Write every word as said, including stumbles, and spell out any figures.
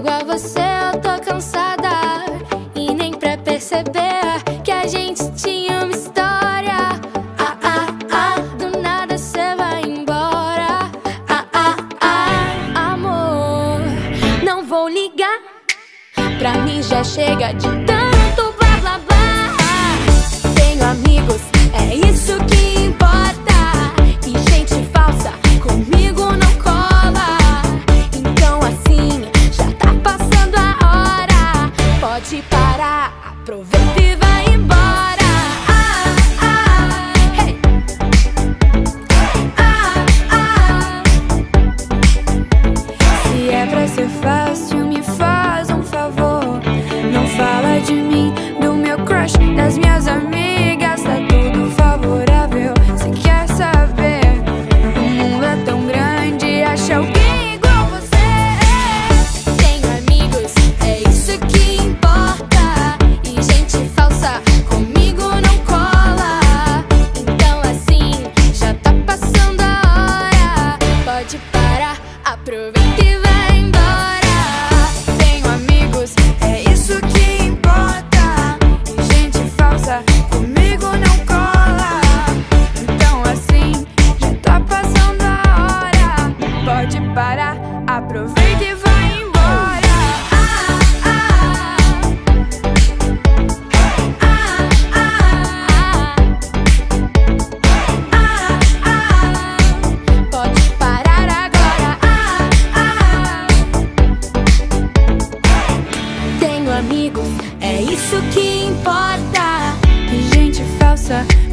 igual você eu tô cansada, e nem pra perceber que a gente tinha uma história. Ah, ah, ah, do nada cê vai embora. Ah, ah, ah, amor, não vou ligar, pra mim já chega de tanto blá blá blá. Tenho amigos, é isso que importa, e gente falsa comigo não cola. Então assim, já tá passando a hora. Pode parar, aproveita e vai embora. Ah, ah, hey. Ah, ah. Se é pra ser fácil, me faz um favor. Não fala de mim, do meu crush, das minhas amigas, tá tudo favorável. Cê quer saber? O mundo é tão grande, acha alguém igual você. Tenho amigos, é isso que importa, e gente falsa comigo não cola. Então assim, já tá passando a hora. Pode parar, aproveita e vai embora. Tenho amigos, é isso que importa, e gente falsa comigo não cola. Então assim, já tá passando a hora. Pode parar, aproveita e vai embora. Ah, ah, ah, ah, ah, ah. Pode parar agora. Ah, ah. Tenho amigos, é isso que importa, e gente falsa